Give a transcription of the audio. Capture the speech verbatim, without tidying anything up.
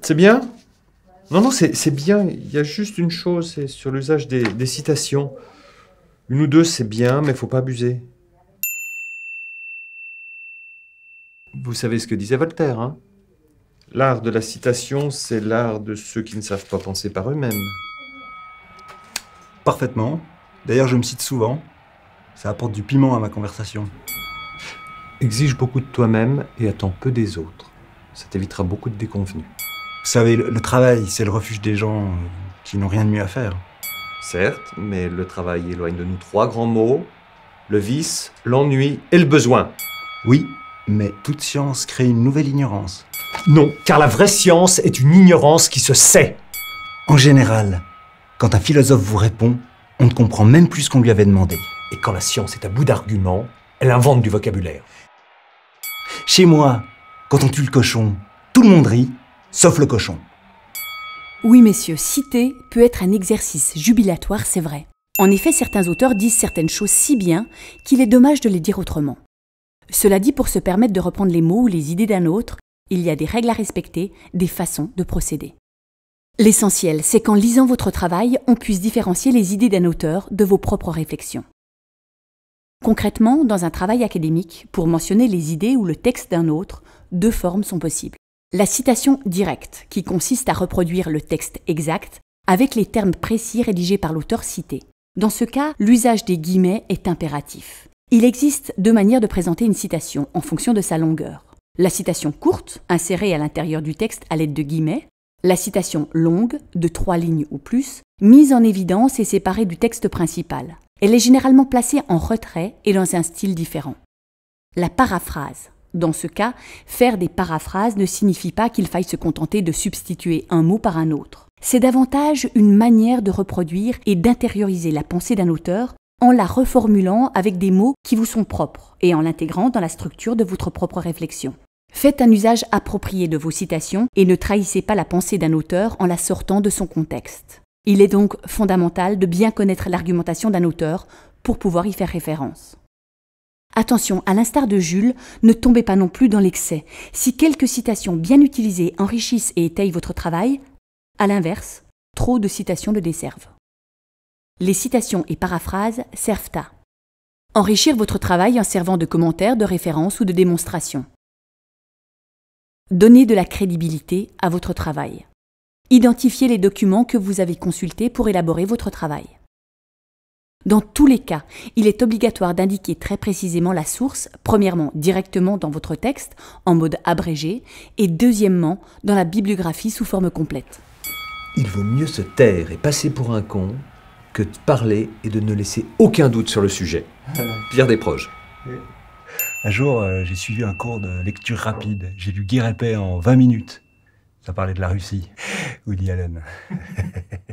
C'est bien? Non, non, c'est c'est bien. Il y a juste une chose, c'est sur l'usage des, des citations. Une ou deux, c'est bien, mais faut pas abuser. Vous savez ce que disait Voltaire, hein? L'art de la citation, c'est l'art de ceux qui ne savent pas penser par eux-mêmes. Parfaitement. D'ailleurs, je me cite souvent. Ça apporte du piment à ma conversation. Exige beaucoup de toi-même et attends peu des autres. Ça t'évitera beaucoup de déconvenus. Vous savez, le, le travail, c'est le refuge des gens euh, qui n'ont rien de mieux à faire. Certes, mais le travail éloigne de nous trois grands mots: le vice, l'ennui et le besoin. Oui, mais toute science crée une nouvelle ignorance. Non, car la vraie science est une ignorance qui se sait. En général, quand un philosophe vous répond, on ne comprend même plus ce qu'on lui avait demandé. Et quand la science est à bout d'arguments, elle invente du vocabulaire. Chez moi, quand on tue le cochon, tout le monde rit, sauf le cochon. Oui, messieurs, citer peut être un exercice jubilatoire, c'est vrai. En effet, certains auteurs disent certaines choses si bien qu'il est dommage de les dire autrement. Cela dit, pour se permettre de reprendre les mots ou les idées d'un autre, il y a des règles à respecter, des façons de procéder. L'essentiel, c'est qu'en lisant votre travail, on puisse différencier les idées d'un auteur de vos propres réflexions. Concrètement, dans un travail académique, pour mentionner les idées ou le texte d'un autre, deux formes sont possibles. La citation directe, qui consiste à reproduire le texte exact avec les termes précis rédigés par l'auteur cité. Dans ce cas, l'usage des guillemets est impératif. Il existe deux manières de présenter une citation en fonction de sa longueur. La citation courte, insérée à l'intérieur du texte à l'aide de guillemets. La citation longue, de trois lignes ou plus, mise en évidence et séparée du texte principal. Elle est généralement placée en retrait et dans un style différent. La paraphrase. Dans ce cas, faire des paraphrases ne signifie pas qu'il faille se contenter de substituer un mot par un autre. C'est davantage une manière de reproduire et d'intérioriser la pensée d'un auteur en la reformulant avec des mots qui vous sont propres et en l'intégrant dans la structure de votre propre réflexion. Faites un usage approprié de vos citations et ne trahissez pas la pensée d'un auteur en la sortant de son contexte. Il est donc fondamental de bien connaître l'argumentation d'un auteur pour pouvoir y faire référence. Attention, à l'instar de Jules, ne tombez pas non plus dans l'excès. Si quelques citations bien utilisées enrichissent et étayent votre travail, à l'inverse, trop de citations le desservent. Les citations et paraphrases servent à enrichir votre travail en servant de commentaires, de références ou de démonstrations. Donner de la crédibilité à votre travail. Identifier les documents que vous avez consultés pour élaborer votre travail. Dans tous les cas, il est obligatoire d'indiquer très précisément la source, premièrement directement dans votre texte, en mode abrégé, et deuxièmement dans la bibliographie sous forme complète. Il vaut mieux se taire et passer pour un con que de parler et de ne laisser aucun doute sur le sujet. Pierre Desproges. Un jour, euh, j'ai suivi un cours de lecture rapide. J'ai lu Guy Répet en vingt minutes. Ça parlait de la Russie. Woody Allen.